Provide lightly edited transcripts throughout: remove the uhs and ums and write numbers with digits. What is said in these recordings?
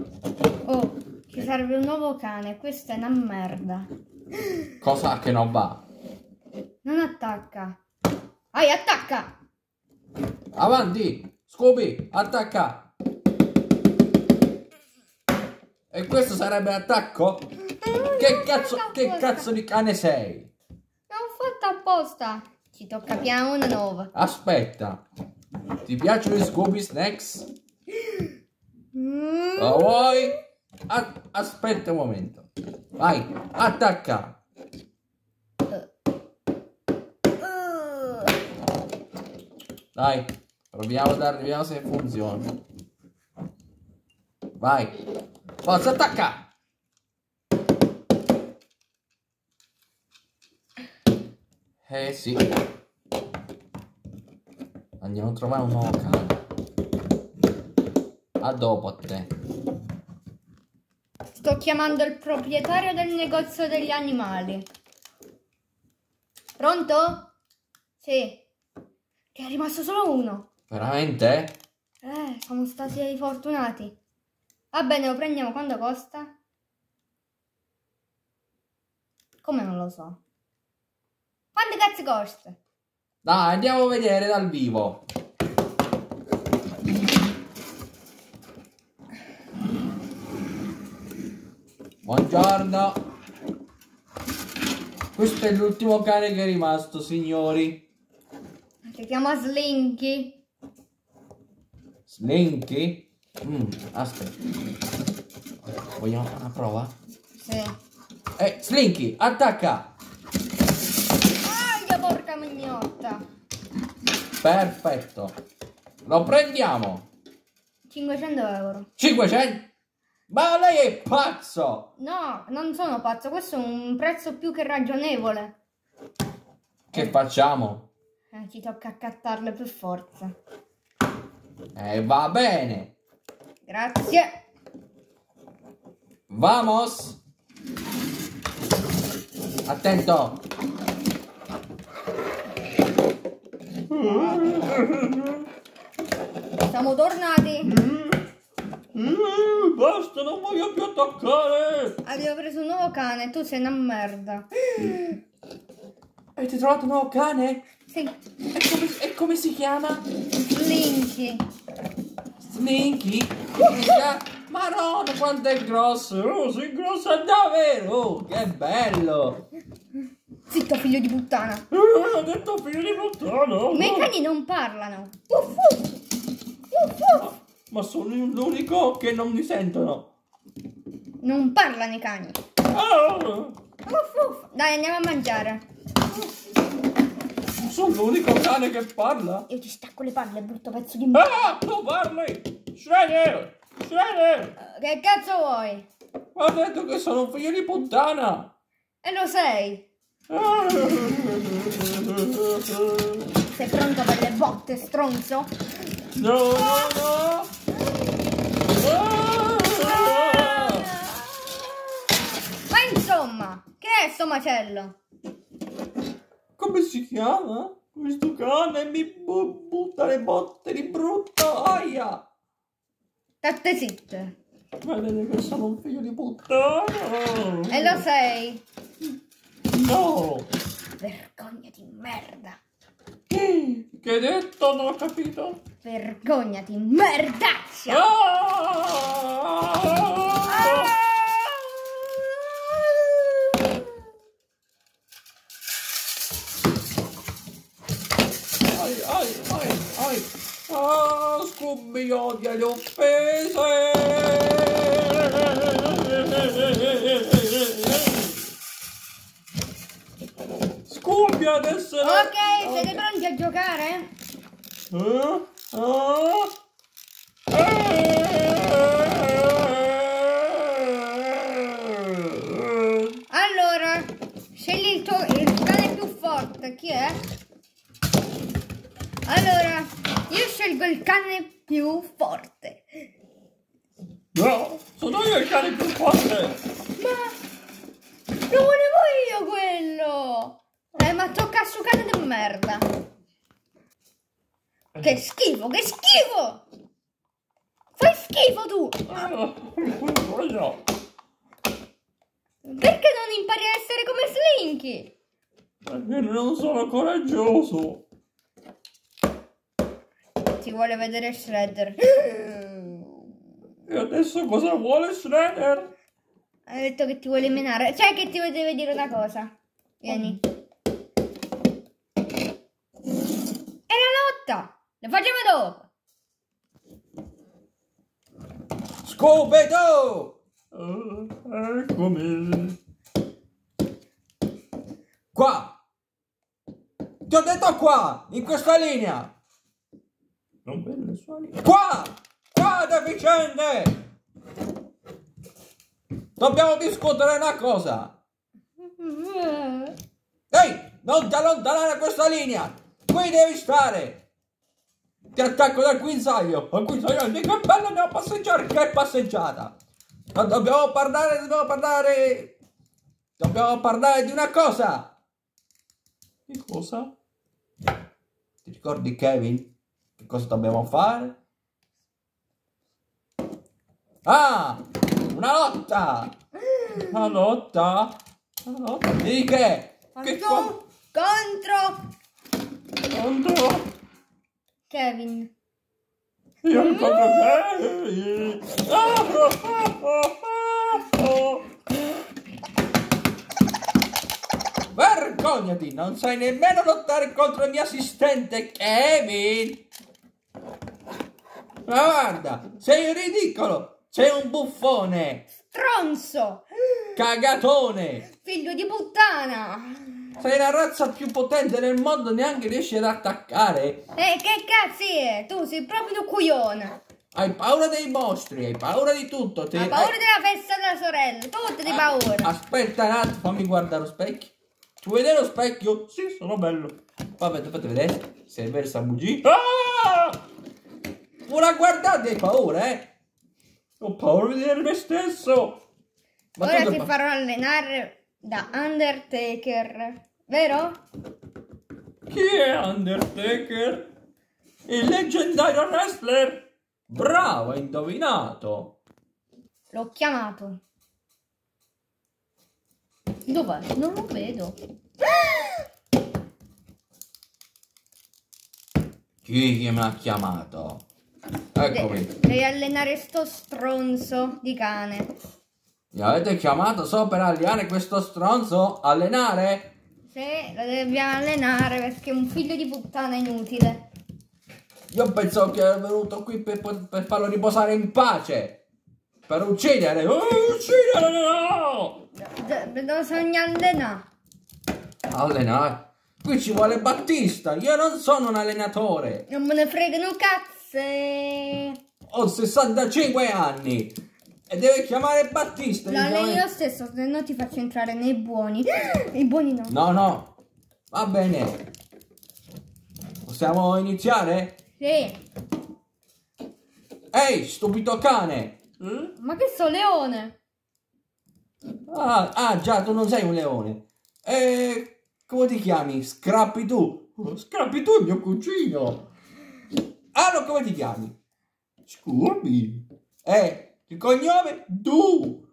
Oh, ci serve un nuovo cane, questa è una merda. Cosa che non va? Non attacca. Attacca! Avanti, Scooby, attacca! E questo sarebbe l'attacco? Che cazzo di cane sei? Non fatto apposta. Ci tocca piano una nuova. Aspetta, ti piacciono i Scooby Snacks? Lo vuoi? Aspetta un momento. Vai, attacca. Dai, vediamo se funziona. Vai, forza, attacca. Sì. Andiamo a trovare un nuovo cane. A dopo a te. Sto chiamando il proprietario del negozio degli animali. Pronto? Sì. Che è rimasto solo uno. Veramente? Siamo stati fortunati. Va bene, lo prendiamo. Quando costa? Come non lo so. Quanto cazzo costa? Dai, andiamo a vedere dal vivo. Buongiorno. Questo è l'ultimo cane che è rimasto, signori. Si chiama Slinky. Slinky? Aspetta. Vogliamo fare una prova? Sì. Slinky, attacca! Porca mignotta. Perfetto. Lo prendiamo. 500 euro. 500? Ma lei è pazzo! No, non sono pazzo. Questo è un prezzo più che ragionevole. Che facciamo? Ci tocca accattarle per forza. Va bene. Grazie. Vamos. Attento. Siamo tornati. Basta, non voglio più attaccare. Abbiamo preso un nuovo cane. Tu sei una merda. Avete trovato un nuovo cane? Sì. E come si chiama? Slinky. Slinky? Maronna, quanto è grosso! Oh, sei grosso davvero! Oh, che bello! Zitto, figlio di puttana. Ho detto figlio di puttana! I miei cani non parlano. Ma sono l'unico che non mi sentono! Non parlano i cani. Ah, Dai, andiamo a mangiare. sono l'unico cane che parla! Io ti stacco le palle, brutto pezzo di merda. Ah, tu parli! Shredder! Shredder! Che cazzo vuoi? Ha detto che sono un figlio di puttana! E lo sei. Ah. Sei pronto per le botte, stronzo? No, no, no! Ah. Ma insomma, che è sto macello? Come si chiama? Questo cane mi butta le botte di brutto, aia! State zitte. Vedete che sono un figlio di puttana! E lo sei. No! Vergognati, merda. Che hai detto? Non ho capito! Vergognati, merdaccia. Ah! Ai! Ah, Scooby odia le offese! Scooby adesso... Ok, siete pronti a giocare? Allora, scegli il cane più forte. Chi è? Allora, io scelgo il cane più forte. No, sono io il cane più forte! Ma lo volevo io quello! Ma tocca a suo cane di merda! Che schifo, che schifo! Fai schifo tu! Perché non impari a essere come Slinky? Perché non sono coraggioso. Ti vuole vedere Shredder. E adesso cosa vuole Shredder? Ha detto che ti vuole menare. Cioè che ti deve dire una cosa. Vieni. È la lotta! La facciamo dopo. Scooby-Doo! Eccomi. Qua! Ti ho detto qua! In questa linea! Non vedo nessuna linea. Qua! Qua, deficiente! Dobbiamo discutere una cosa! Ehi! Non ti allontanare da questa linea! Qui devi stare! Ti attacco dal guinzaglio! Al guinzaglio, che bello, andiamo a passeggiare! Che passeggiata! Ma dobbiamo parlare di una cosa! Di cosa? Ti ricordi, Kevin? Che cosa dobbiamo fare? Ah! Una lotta! Una lotta? Una lotta? Di che? Contro Kevin. Io incontro Kevin! Vergognati! Non sai nemmeno lottare contro il mio assistente Kevin! Ma guarda! Sei ridicolo! Sei un buffone! Stronzo! Cagatone! Figlio di puttana! Sei la razza più potente del mondo, neanche riesci ad attaccare! Che cazzi è? Tu sei proprio un coglione! Hai paura dei mostri, hai paura di tutto! Hai paura della festa della sorella, tutte di paura! Aspetta un attimo, fammi guardare lo specchio. Tu vedi lo specchio? Sì, sono bello. Vabbè, fate vedere se è vero sta bugia. Ah! Una guardate, hai paura, eh? Ho paura di vedere me stesso. Ma Ora ti farò allenare da Undertaker, vero? Chi è Undertaker? Il leggendario wrestler. Bravo, hai indovinato. L'ho chiamato. Dov'è? Non lo vedo. Chi me l'ha chiamato? Eccomi. Devi allenare sto stronzo di cane. Mi avete chiamato solo per allenare questo stronzo? Allenare? Sì, lo dobbiamo allenare perché è un figlio di puttana inutile. Io pensavo che ero venuto qui per farlo riposare in pace. Per uccidere. Uccidere, no! Bisogna allenare. Allenare? Qui ci vuole Battista. Io non sono un allenatore. Non me ne fregano cazze. Ho 65 anni. E deve chiamare Battista. Lo alleno io stesso, se no ti faccio entrare nei buoni. I buoni no. No, no. Va bene. Possiamo iniziare? Sì. Ehi, stupido cane. Ma che so, leone? Ah, già, tu non sei un leone. Come ti chiami? Scrappi tu. Scrappi tu, mio cugino. Allora, come ti chiami? Scooby. Il cognome? Du.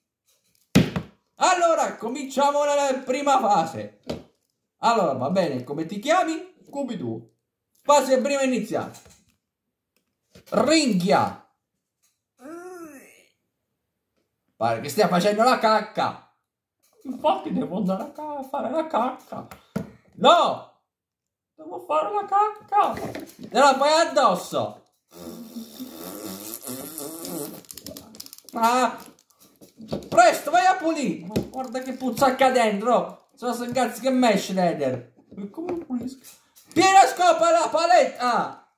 Allora, cominciamo la prima fase. Allora, va bene, come ti chiami? Scooby-Doo. Fase prima iniziale. Ringhia. Pare che stia facendo la cacca. Infatti devo andare a fare la cacca. No! Devo fare la cacca. Te la fai addosso. Ah! Presto, vai a pulire. Ma guarda che puzzacca dentro. Sono cazzo che me, Shredder. Come pulisco? Piena scopa la paletta.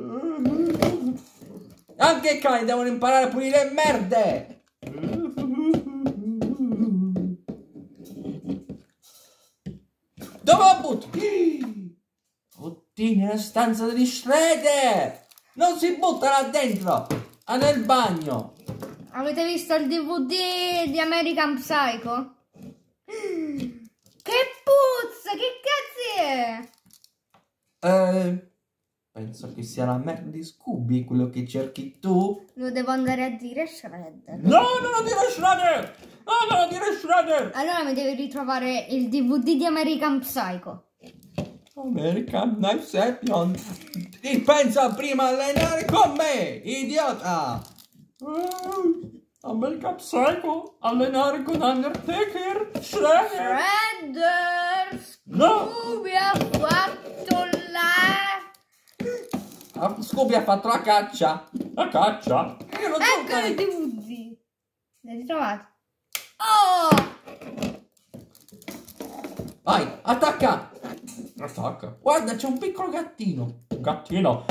Anche i cani devono imparare a pulire merde. Dove lo butti? Tutti nella stanza di Shredder. Non si butta là dentro. Ah, nel bagno. Avete visto il DVD di American Psycho? Che puzza, che cazzo è? penso che sia la merda di Scooby quello che cerchi tu. Lo devo andare a dire a Shredder. No, non lo dire Shredder! No, non lo dire Shredder! Allora mi devi ritrovare il DVD di American Psycho. American Knifeception. Pensa prima a allenare con me, idiota! American Psycho, allenare con Undertaker, Shredder! No! Scooby ha fatto Scooby ha fatto la caccia! La caccia? Io non so Ecco il DVD! L'hai ritrovato? Oh! Vai, attacca! Attacca! Guarda, c'è un piccolo gattino! Un gattino!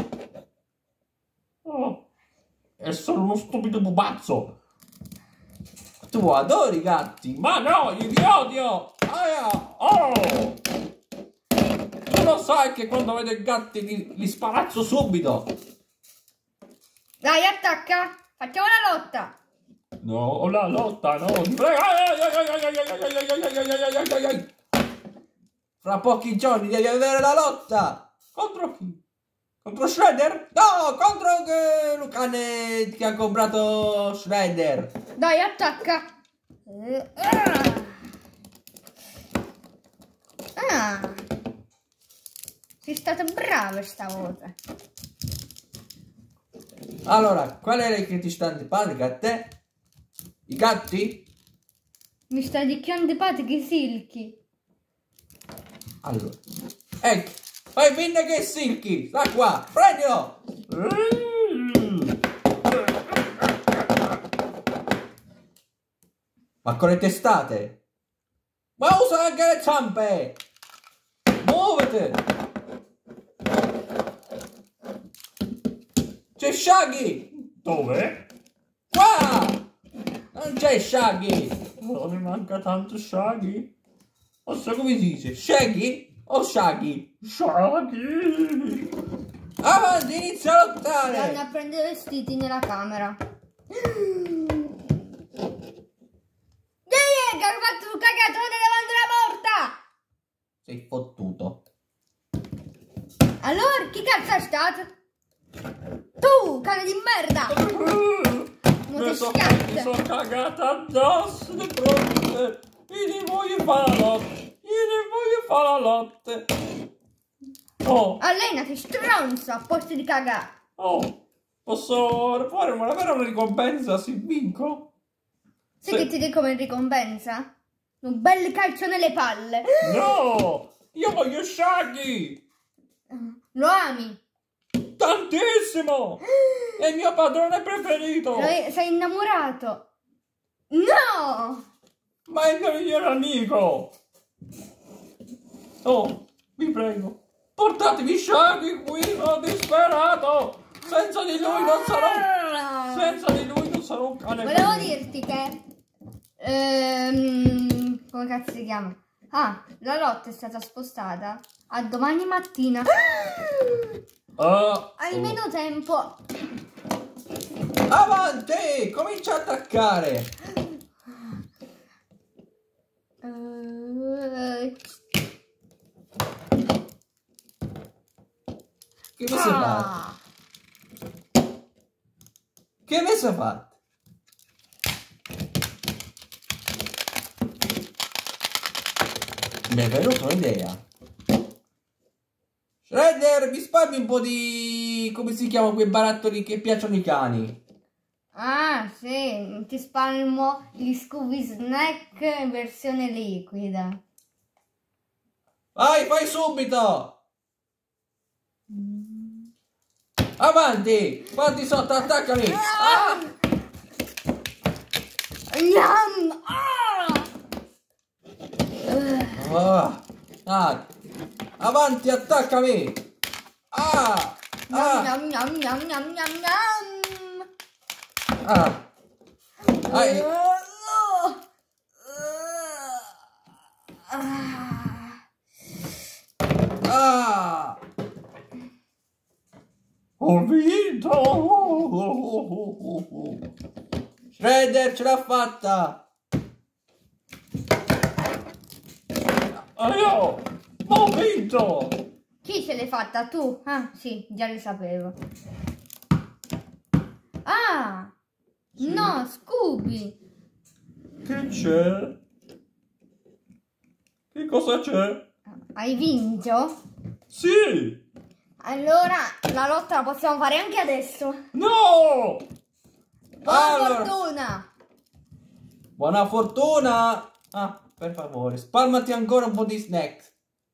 Oh, è solo uno stupido pupazzo! Tu adori i gatti! Ma no, io li odio! Oh! Tu lo sai che quando vedo i gatti li sparazzo subito! Dai, attacca! Facciamo la lotta! No, la lotta, no! Ti prego! Fra pochi giorni devi avere la lotta! Contro chi? Contro Shredder? No, contro il cane che ha comprato Shredder! Dai, attacca! Sei stata brava stavolta. Allora, qual è che ti sta antipatica a te? I gatti? Mi sta di più antipatico i Silky. Allora, ecco, fai finta che è Silky, sta qua, prendilo! Ma con le testate? Ma usa anche le zampe! Muovete! C'è Shaggy! Dove? Qua! Non c'è Shaggy! Oh, mi manca tanto Shaggy. Non so come si dice, Shaggy o Shaggy? Shaggy! Avanti, inizia a lottare! Vanno a prendere i vestiti nella camera. Che hai fatto un cagatone davanti alla porta! Sei fottuto. Allora, chi cazzo è stato? Tu, cane di merda! Mi sono cagata addosso di fronte. Gli voglio fare la lotte. Gli voglio fare la lotte. Oh, Allenati, stronzo, a posto di cagare. oh, posso fare una ricompensa se vinco? Sai che ti dico come ricompensa? Un bel calcio nelle palle. No! Io voglio Shaggy! Lo ami? Tantissimo! È il mio padrone preferito! Sei innamorato? No! Ma è il mio migliore amico! Oh, vi prego, portatevi Shaggy qui, sono disperato! Senza di lui non sarò... Senza di lui non sarò un cane. Volevo dirti che... come cazzo si chiama? Ah, la lotta è stata spostata a domani mattina. Hai meno tempo. Avanti! Comincia a attaccare! Che mi sei fatto? Che mi sei fatto? Mi è venuta un'idea. Shredder, mi spammi un po' di... come si chiama quei barattoli che piacciono i cani? Ah, sì, ti spalmo gli Scooby Snack in versione liquida. Vai, fai subito! Avanti! Fatti sotto, attaccami! Yum! Avanti, attaccami! Yum, yum, yum, yum, yum, yum. Ai. Ho vinto! Shredder ce l'ha fatta! Io ho vinto! Chi Chi ce l'hai fatta? Tu? Ah, sì, già lo sapevo. Ah! Sì. No, Scooby! Che c'è? Che cosa c'è? Hai vinto? Sì! Allora la lotta la possiamo fare anche adesso. No! Buona fortuna! Buona fortuna! Ah, per favore, spalmati ancora un po' di snacks.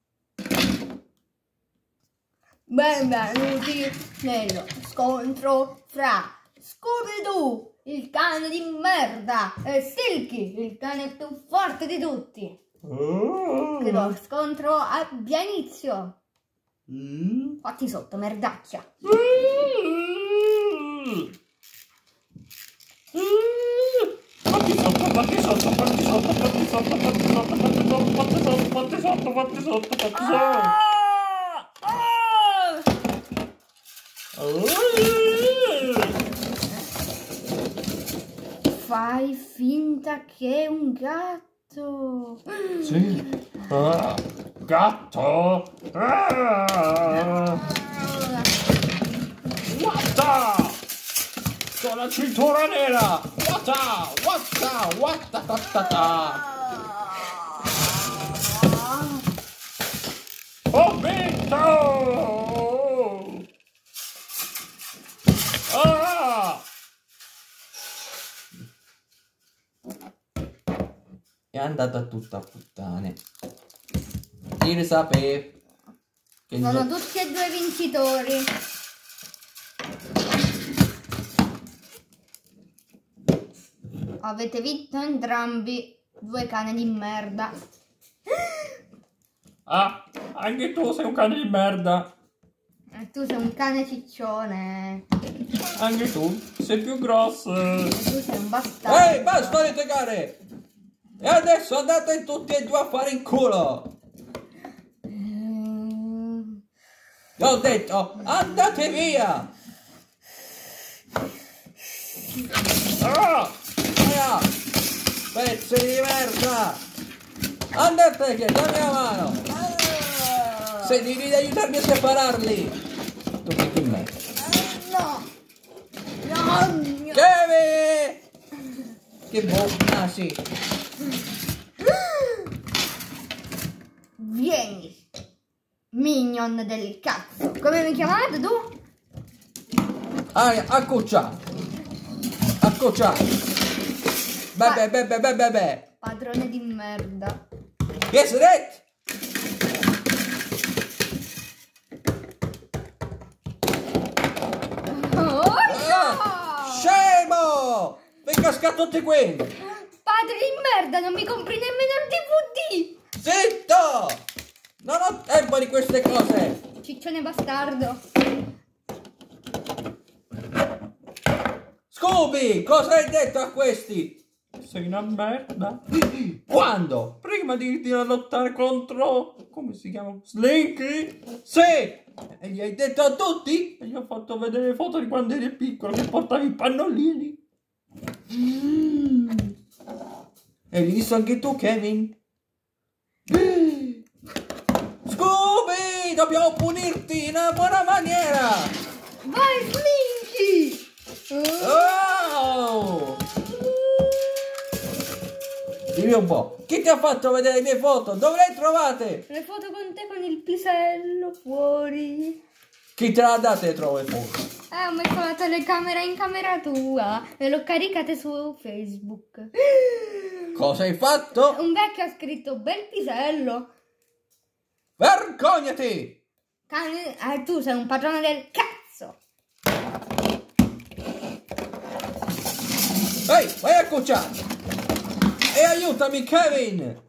Benvenuti nello scontro fra Scooby-Doo, il cane di merda, e Silky, il cane più forte di tutti. Che lo scontro abbia inizio. Fatti sotto, merdaccia. Fatti sotto, fatti sotto, fatti sotto, fatti sotto, fatti sotto, fatti sotto, fatti sotto, fatti sotto, fatti sotto, fatti sotto. Fai finta che è un gatto. Sì. Ah, gatto. Watta! Con la cintura nera. Watta, watta, watta, ta, ta, ta. Ho vinto! Ah! È andata tutta a puttane. Io sapevo che Sono tutti e due vincitori. Avete vinto entrambi, due cani di merda. Ah, anche tu sei un cane di merda. E tu sei un cane ciccione. Anche tu sei più grosso. E tu sei un bastardo. Ehi, basta litigare! E adesso andate tutti e due a fare in culo! Vi ho detto, andate via! Ah! Via! Pezzi di merda! Andate che dammi la mano! Se devi aiutarmi a separarli! Tu che con me? No! No! Kevin! Che ah sì! Vieni! Minion del cazzo! Come mi chiamate tu? Ah, accuccia! Accuccia! Bebe, bebe, bebe, bebe! Padrone di merda. Yes, that! Scemo! Venga cascato tutti quelli! Padre di merda, non mi compri nemmeno il DVD! Zitto! Non ho tempo di queste cose! Ciccione bastardo! Scooby, cosa hai detto a questi? Sei una merda. Quando? Prima di lottare contro... come si chiama? Slinky? Sì! E gli hai detto a tutti? E gli ho fatto vedere le foto di quando eri piccolo che portavi i pannolini. E hai visto anche tu, Kevin? Scooby! Dobbiamo punirti in una buona maniera! Vai Slinky! Oh! Dimmi un po', chi ti ha fatto vedere le mie foto? Dove le trovate? Le foto con te con il pisello fuori. Chi te l'ha date le trovo le foto? Ho messo la telecamera in camera tua e l'ho caricate su Facebook. Cosa hai fatto? Un vecchio ha scritto bel pisello. Vergognati! Cane, tu sei un padrone del cazzo. Ehi, vai a cucciare! E aiutami, Kevin!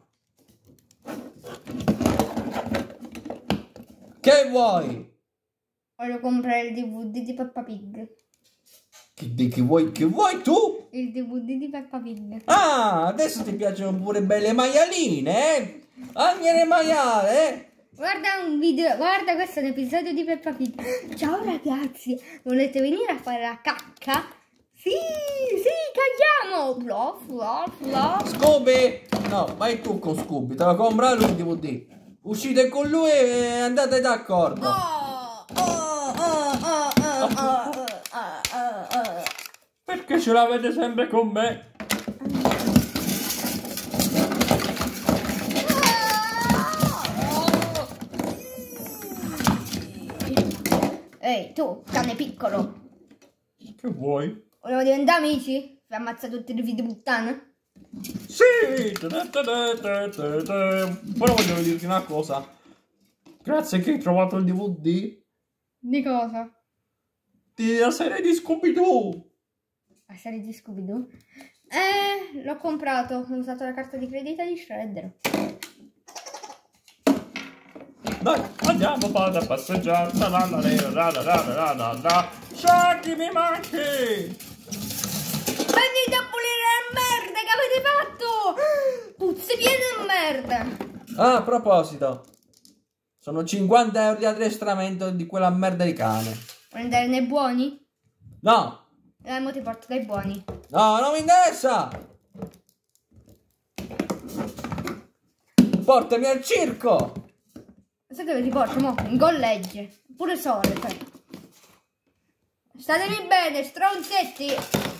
Che vuoi? Voglio comprare il DVD di Peppa Pig. Che vuoi tu? Il DVD di Peppa Pig. Ah, adesso ti piacciono pure belle maialine, eh? Anche le maiale, Guarda un video, guarda questo è un episodio di Peppa Pig. Ciao ragazzi, volete venire a fare la cacca? Sì, caghiamo! Bluff, bluff, bluff. Scooby! No, vai tu con Scooby, te la compra lui il DVD. uscite con lui e andate d'accordo. Perché ce l'avete sempre con me? Ehi, tu, cane piccolo. Che vuoi? Volevo diventare amici? Per ammazzare tutti i figli di puttana? Sì! Però voglio dirti una cosa. Grazie che hai trovato il DVD Di cosa? della serie di Scooby-Doo. La serie di Scooby-Doo? L'ho comprato. Ho usato la carta di credito di Shredder. Dai, andiamo a passeggiare. Shaggy, mi manchi! Venite a pulire la merda che avete fatto! Puzze piene di merda! Ah, a proposito, sono 50 euro di addestramento di quella merda di cane. Vuoi andare nei buoni? No! Mo ti porto dai buoni. No, non mi interessa! Portami al circo! Sai dove ti porto, mo? In collegio. Pure sole, cioè. Statemi bene, stronzetti!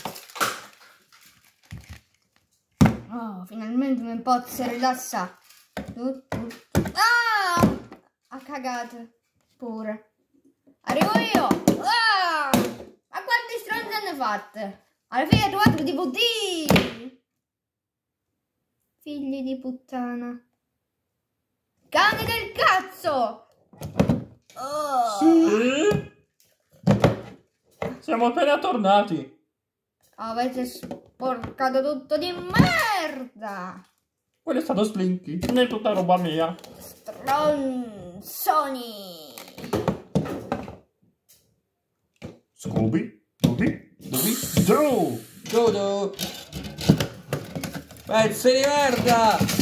Oh, finalmente mi posso rilassare. Ah! Ha cagato. Pure. Arrivo io! Ah! Ma quante stronze hanno fatte? Alla fine ho trovato i DVD! Figli di puttana. Cane del cazzo! Oh. Sì? Siamo appena tornati. Avete sporcato tutto di merda! Quello è stato Slinky, non è tutta roba mia. Stronzoni! Scooby, Dooby, Doo. Dodo! Pezzi di merda!